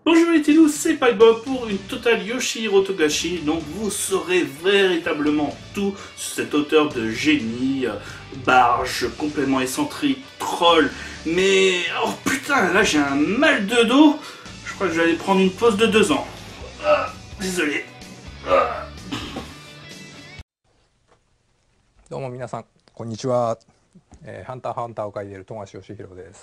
Bonjour les Ténous, c'est Paibob pour une totale Yoshihiro Togashi, donc vous saurez véritablement tout sur cet auteur de génie, barge, complètement excentrique, troll, mais... oh putain, là j'ai un mal de dos, je crois que je vais aller prendre une pause de 2 ans. Désolé. どうも皆さんこんにちは、ハンターハンターを描いている富樫義弘です。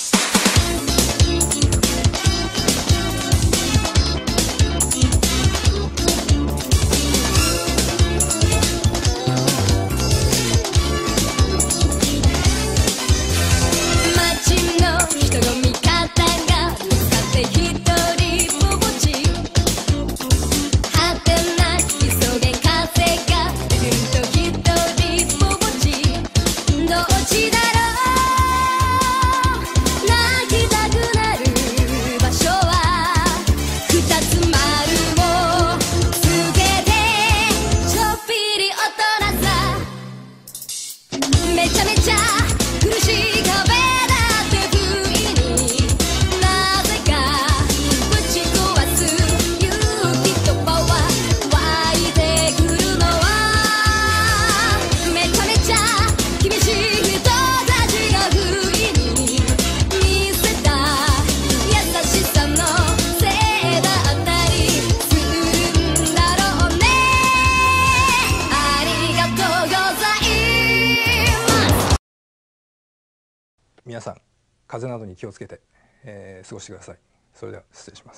皆さん風邪などに気をつけて、過ごしてください。それでは失礼します。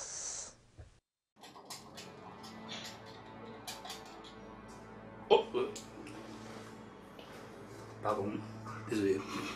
Oh, pardon, désolé.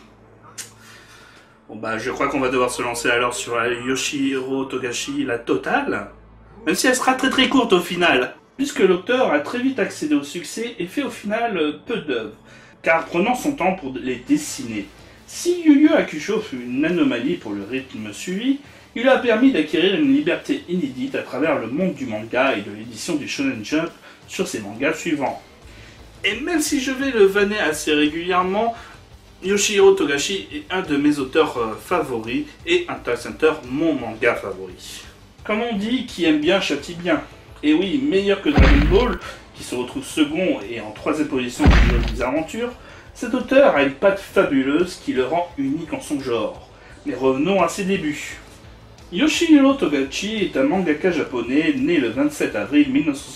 Bon bah je crois qu'on va devoir se lancer alors sur la Yoshihiro Togashi, la totale, même si elle sera très courte au final, puisque l'auteur a très vite accédé au succès et fait au final peu d'œuvres, car prenant son temps pour les dessiner. Si Yu Yu Hakusho fut une anomalie pour le rythme suivi, il lui a permis d'acquérir une liberté inédite à travers le monde du manga et de l'édition du Shonen Jump sur ses mangas suivants. Et même si je vais le vanner assez régulièrement, Yoshihiro Togashi est un de mes auteurs favoris et Hunter x Hunter mon manga favori. Comme on dit, qui aime bien châtie bien. Et oui, meilleur que Dragon Ball, qui se retrouve second et en 3e position de des aventures, cet auteur a une patte fabuleuse qui le rend unique en son genre. Mais revenons à ses débuts. Yoshihiro Togashi est un mangaka japonais né le 27 avril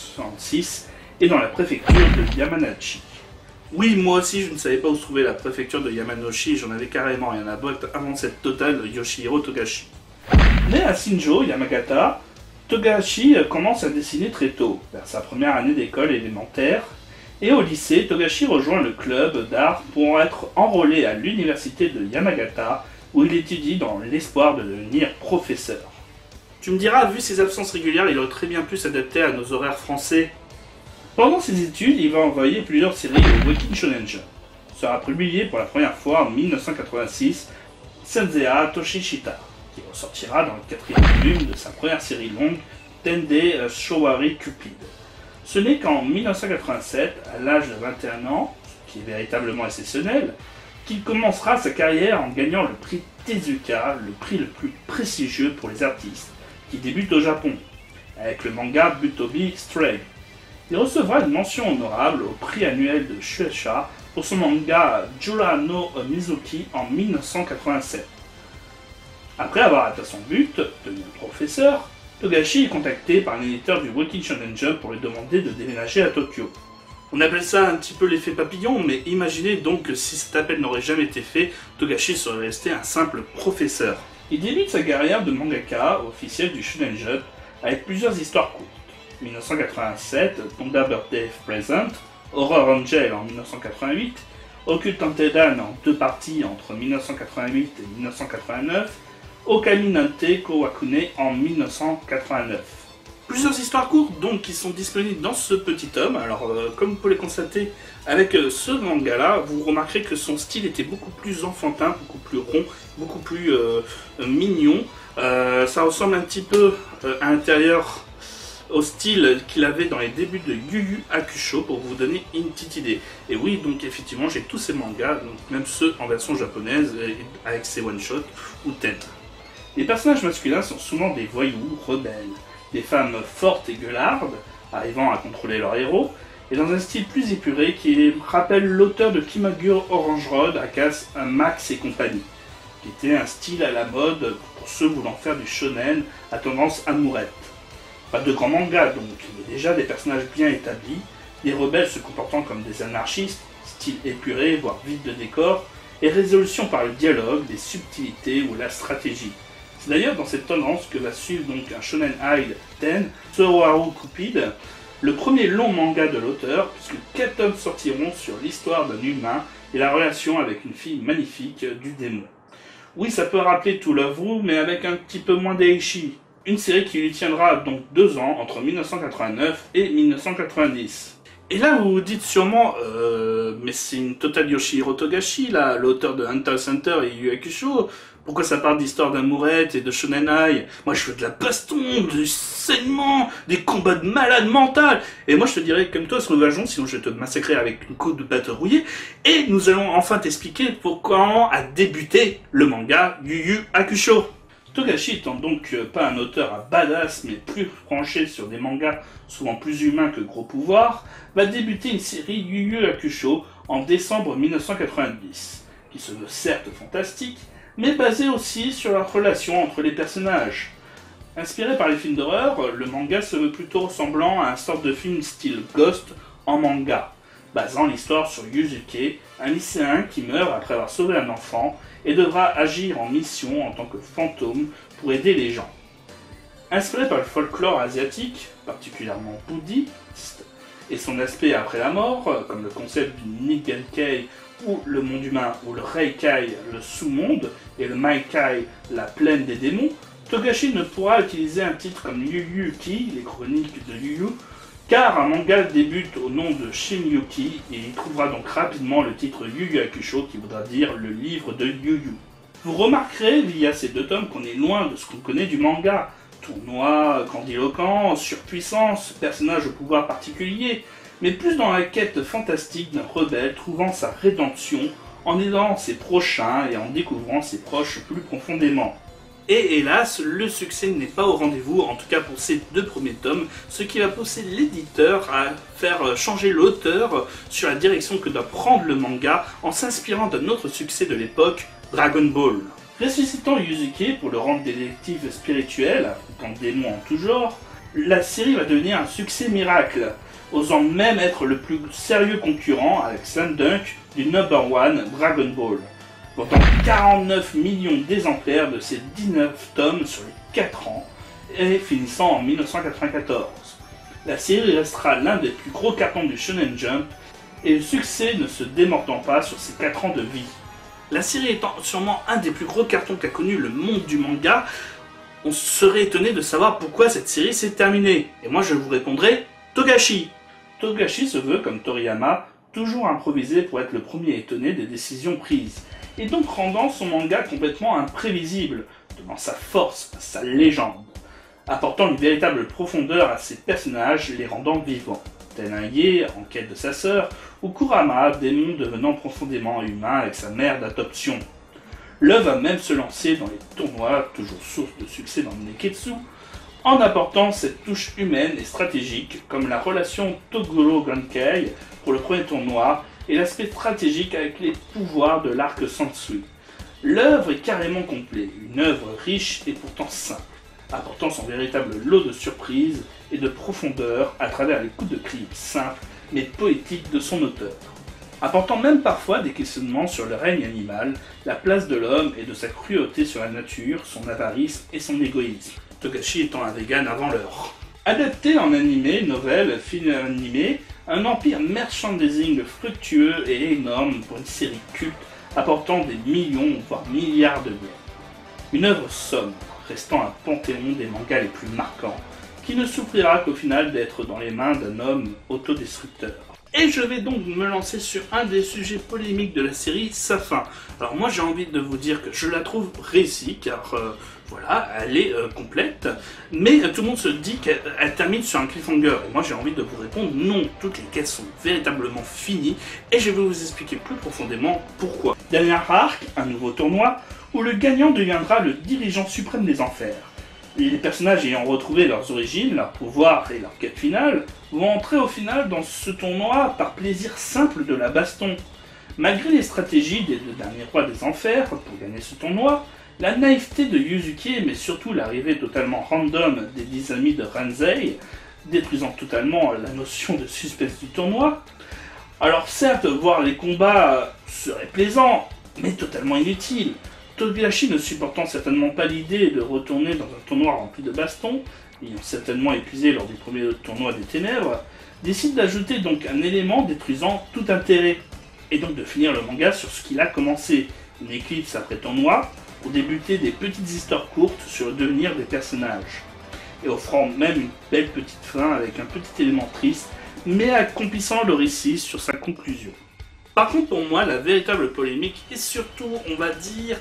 1966 et dans la préfecture de Yamanashi. Oui, moi aussi je ne savais pas où se trouvait la préfecture de Yamanashi, j'en avais carrément rien à battre avant cette totale de Yoshihiro Togashi. Né à Shinjo, Yamagata, Togashi commence à dessiner très tôt, vers sa première année d'école élémentaire. Et au lycée, Togashi rejoint le club d'art pour être enrôlé à l'université de Yamagata, où il étudie dans l'espoir de devenir professeur. Tu me diras, vu ses absences régulières, il aurait très bien pu s'adapter à nos horaires français. Pendant ses études, il va envoyer plusieurs séries au Weekly Shonen Jump. Sera publié pour la première fois en 1986 Senseiya Toshishita, qui ressortira dans le 4e volume de sa première série longue, Tende Showari Cupid. Ce n'est qu'en 1987, à l'âge de 21 ans, ce qui est véritablement exceptionnel, qu'il commencera sa carrière en gagnant le prix Tezuka, le prix le plus prestigieux pour les artistes, qui débute au Japon, avec le manga Butobi Stray. Il recevra une mention honorable au prix annuel de Shueisha pour son manga Jura no Mizuki en 1987. Après avoir atteint son but, devenir professeur, Togashi est contacté par un éditeur du Weekly Shonen Jump pour lui demander de déménager à Tokyo. On appelle ça un petit peu l'effet papillon, mais imaginez donc que si cet appel n'aurait jamais été fait, Togashi serait resté un simple professeur. Il débute sa carrière de mangaka officiel du Shonen Jump avec plusieurs histoires courtes. 1987, Tonda Birthday Present, Horror Angel en 1988, Occult Antedan en 2 parties entre 1988 et 1989, Okami Nante Kowakune en 1989. Plusieurs histoires courtes donc qui sont disponibles dans ce petit tome. Alors comme vous pouvez le constater avec ce manga là, vous remarquerez que son style était beaucoup plus enfantin, beaucoup plus rond, beaucoup plus mignon. Ça ressemble un petit peu à l'intérieur au style qu'il avait dans les débuts de Yu Yu Hakusho, pour vous donner une petite idée. Et oui, donc effectivement, j'ai tous ces mangas, donc même ceux en version japonaise, avec ses one-shots ou ten. Les personnages masculins sont souvent des voyous rebelles, des femmes fortes et gueulardes, arrivant à contrôler leur héros, et dans un style plus épuré qui rappelle l'auteur de Kimagure Orange Road, aka Max et compagnie, qui était un style à la mode pour ceux voulant faire du shonen à tendance amourette. Pas de grands mangas donc, mais déjà des personnages bien établis, des rebelles se comportant comme des anarchistes, style épuré, voire vide de décor, et résolution par le dialogue, les subtilités ou la stratégie. C'est d'ailleurs dans cette tendance que va suivre donc un Shonen Hide Ten, Soroharu Cupid, le premier long manga de l'auteur, puisque 4 tomes sortiront sur l'histoire d'un humain et la relation avec une fille magnifique du démon. Oui, ça peut rappeler To Love Ru, mais avec un petit peu moins d'Eishi. Une série qui lui tiendra donc 2 ans, entre 1989 et 1990. Et là, vous vous dites sûrement, mais c'est une totale Yoshihiro Togashi, là, l'auteur de Hunter x Hunter et Yu Yu Hakusho. Pourquoi ça parle d'histoire d'amourette et de shonenai? Moi, je veux de la baston, du saignement, des combats de malade mental. Et moi, je te dirais, comme toi, Sauvageon, sinon je vais te massacrer avec une coupe de batte rouillée. Et nous allons enfin t'expliquer pourquoi a débuté le manga Yu Yu Hakusho. Togashi étant donc pas un auteur à badass, mais plus branché sur des mangas souvent plus humains que gros pouvoir, va débuter une série Yu Yu Hakusho en décembre 1990, qui se veut certes fantastique, mais basée aussi sur la relation entre les personnages. Inspiré par les films d'horreur, le manga se veut plutôt ressemblant à un sorte de film style Ghost en manga, basant l'histoire sur Yusuke, un lycéen qui meurt après avoir sauvé un enfant et devra agir en mission en tant que fantôme pour aider les gens. Inspiré par le folklore asiatique, particulièrement bouddhiste, et son aspect après la mort, comme le concept du Nigenkei ou le monde humain, ou le Reikai, le sous-monde, et le Maikai, la plaine des démons, Togashi ne pourra utiliser un titre comme Yu Yu Ki, les chroniques de Yu Yu, car un manga débute au nom de Shin-Yuki, et il trouvera donc rapidement le titre Yu Yu Hakusho, qui voudra dire le livre de Yu Yu. Vous remarquerez via ces 2 tomes qu'on est loin de ce qu'on connaît du manga. Tournoi, grandiloquent, surpuissance, personnage au pouvoir particulier, mais plus dans la quête fantastique d'un rebelle trouvant sa rédemption en aidant ses prochains et en découvrant ses proches plus profondément. Et hélas, le succès n'est pas au rendez-vous, en tout cas pour ces 2 premiers tomes, ce qui va pousser l'éditeur à faire changer l'auteur sur la direction que doit prendre le manga en s'inspirant d'un autre succès de l'époque, Dragon Ball. Ressuscitant Yusuke pour le rendre détective spirituel, affrontant démons en tout genre, la série va devenir un succès miracle, osant même être le plus sérieux concurrent avec Slam Dunk du number 1 Dragon Ball, vendant 49 millions d'exemplaires de ces 19 tomes sur les 4 ans, et finissant en 1994. La série restera l'un des plus gros cartons du Shonen Jump, et le succès ne se démordant pas sur ses 4 ans de vie. La série étant sûrement un des plus gros cartons qu'a connu le monde du manga, on serait étonné de savoir pourquoi cette série s'est terminée. Et moi je vous répondrai, Togashi. Togashi se veut, comme Toriyama, toujours improvisé pour être le premier étonné des décisions prises, et donc rendant son manga complètement imprévisible, donnant sa force à sa légende, apportant une véritable profondeur à ses personnages, les rendant vivants, tel un Ye en quête de sa sœur, ou Kurama, démon devenant profondément humain avec sa mère d'adoption. L'œuvre va même se lancer dans les tournois, toujours source de succès dans le Neketsu, en apportant cette touche humaine et stratégique, comme la relation Toguro Gankei pour le premier tournoi, et l'aspect stratégique avec les pouvoirs de l'arc Sansui. L'œuvre est carrément complète, une œuvre riche et pourtant simple, apportant son véritable lot de surprises et de profondeur à travers les coups de cri simples mais poétiques de son auteur. Apportant même parfois des questionnements sur le règne animal, la place de l'homme et de sa cruauté sur la nature, son avarisme et son égoïsme. Togashi étant un vegan avant l'heure. Adapté en animé, novel, film animé, un empire merchandising fructueux et énorme pour une série culte apportant des millions voire milliards de yens. Une œuvre sombre, restant un panthéon des mangas les plus marquants, qui ne souffrira qu'au final d'être dans les mains d'un homme autodestructeur. Et je vais donc me lancer sur un des sujets polémiques de la série, sa fin. Alors moi j'ai envie de vous dire que je la trouve réussie, car voilà, elle est complète, mais tout le monde se dit qu'elle termine sur un cliffhanger. Et moi j'ai envie de vous répondre non, toutes les quêtes sont véritablement finies, et je vais vous expliquer plus profondément pourquoi. Dernier arc, un nouveau tournoi, où le gagnant deviendra le dirigeant suprême des enfers. Les personnages ayant retrouvé leurs origines, leurs pouvoirs et leur quête finale vont entrer au final dans ce tournoi par plaisir simple de la baston. Malgré les stratégies des deux derniers rois des enfers pour gagner ce tournoi, la naïveté de Yuzuki, mais surtout l'arrivée totalement random des 10 amis de Ranzei, détruisant totalement la notion de suspense du tournoi. Alors certes, voir les combats serait plaisant, mais totalement inutile. Togashi ne supportant certainement pas l'idée de retourner dans un tournoi rempli de bastons, ayant certainement épuisé lors du premier tournoi des ténèbres, décide d'ajouter donc un élément détruisant tout intérêt, et donc de finir le manga sur ce qu'il a commencé, une éclipse après tournoi, pour débuter des petites histoires courtes sur le devenir des personnages, et offrant même une belle petite fin avec un petit élément triste, mais accomplissant le récit sur sa conclusion. Par contre, pour moi, la véritable polémique est surtout, on va dire,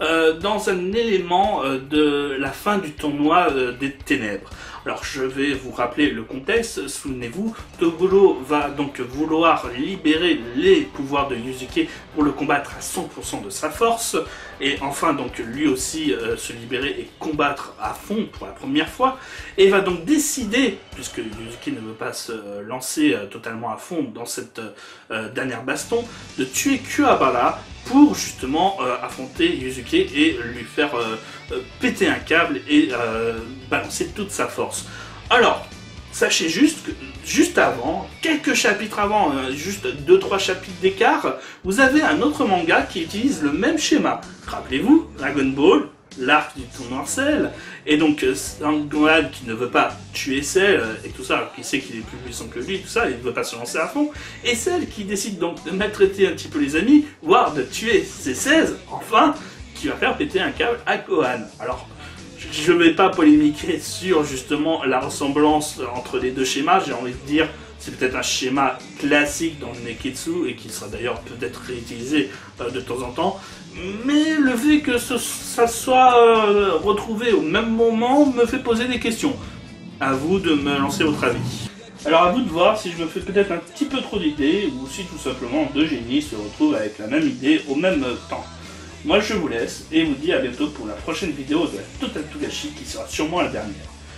dans un élément de la fin du tournoi des ténèbres. Alors, je vais vous rappeler le contexte. Souvenez-vous, Toguro va donc vouloir libérer les pouvoirs de Yuzuki pour le combattre à 100% de sa force. Et enfin, donc, lui aussi se libérer et combattre à fond pour la première fois. Et va donc décider, puisque Yuzuki ne veut pas se lancer totalement à fond dans cette dernière baston, de tuer Kuwabara pour justement affronter Yuzuki et lui faire péter un câble et balancer toute sa force. Alors, sachez juste que juste avant, quelques chapitres avant, juste 2-3 chapitres d'écart, vous avez un autre manga qui utilise le même schéma. Rappelez-vous, Dragon Ball, l'arc du tournoi Cell, et donc Sangohan qui ne veut pas tuer Cell et tout ça, alors qu'il sait qu'il est plus puissant que lui, tout ça, il ne veut pas se lancer à fond, et Cell qui décide donc de maltraiter un petit peu les amis, voire de tuer ses 16, enfin, qui va faire péter un câble à Gohan. Alors, je ne vais pas polémiquer sur justement la ressemblance entre les deux schémas, j'ai envie de dire c'est peut-être un schéma classique dans le Neketsu et qui sera d'ailleurs peut-être réutilisé de temps en temps, mais le fait que ça soit retrouvé au même moment me fait poser des questions. À vous de me lancer votre avis. Alors à vous de voir si je me fais peut-être un petit peu trop d'idées ou si tout simplement deux génies se retrouvent avec la même idée au même temps. Moi je vous laisse et vous dis à bientôt pour la prochaine vidéo de la Total Togashi qui sera sûrement la dernière.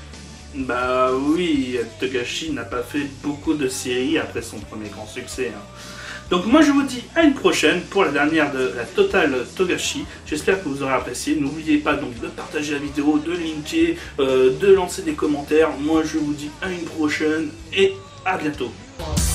Bah oui, Togashi n'a pas fait beaucoup de séries après son premier grand succès. Donc moi je vous dis à une prochaine pour la dernière de la Total Togashi. J'espère que vous aurez apprécié. N'oubliez pas donc de partager la vidéo, de linker, de lancer des commentaires. Moi je vous dis à une prochaine et à bientôt.